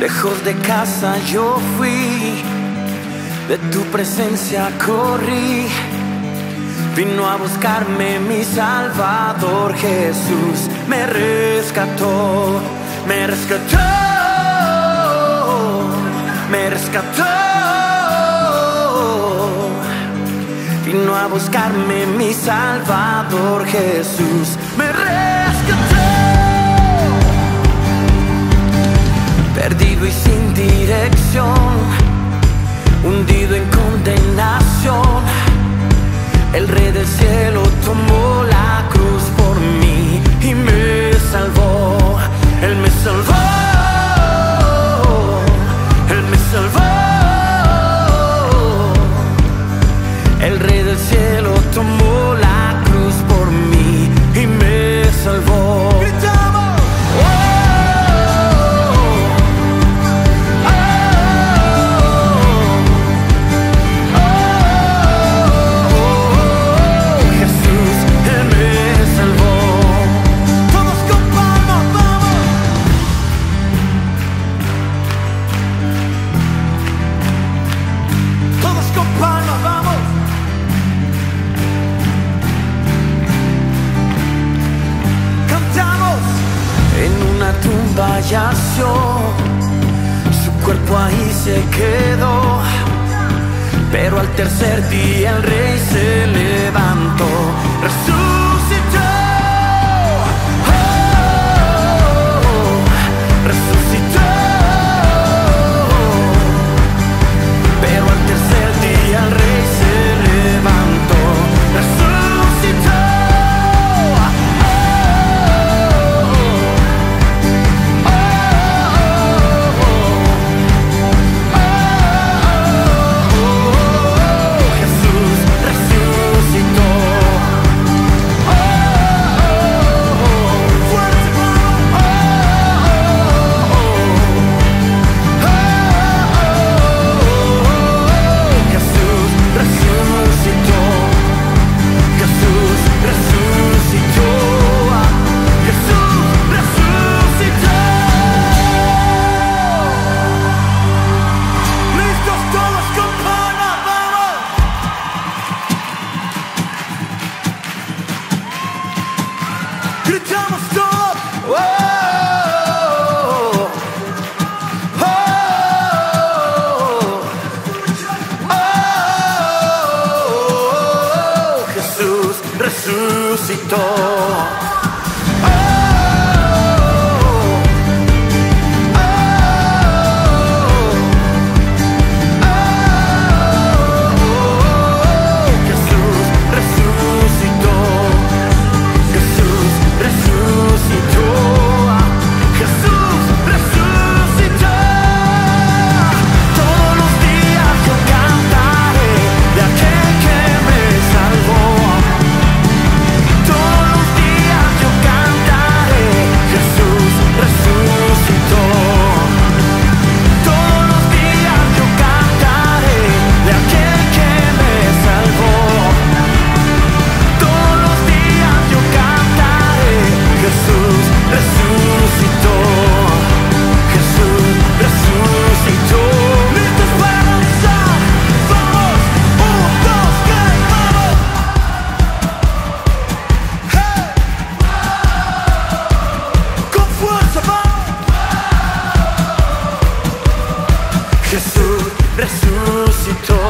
Lejos de casa yo fui, de tu presencia corrí. Vino a buscarme mi Salvador Jesús, me rescató, me rescató, me rescató. Vino a buscarme mi Salvador Jesús, me rescató. Perdido y sin dirección, hundido en condenación, el Rey del cielo tomó la cruz por mí y me salvó. Él me salvó, Él me salvó. El Rey del cielo tomó la cruz por mí y me salvó. Yació, su cuerpo ahí se quedó, pero al tercer día el Rey se levantó, resucitó, resucitó, pero al tercer día el Rey se levantó, resucitó. Gritamos todos. Oh, oh, oh, oh, Jesús resucitó. Jesús resucitó.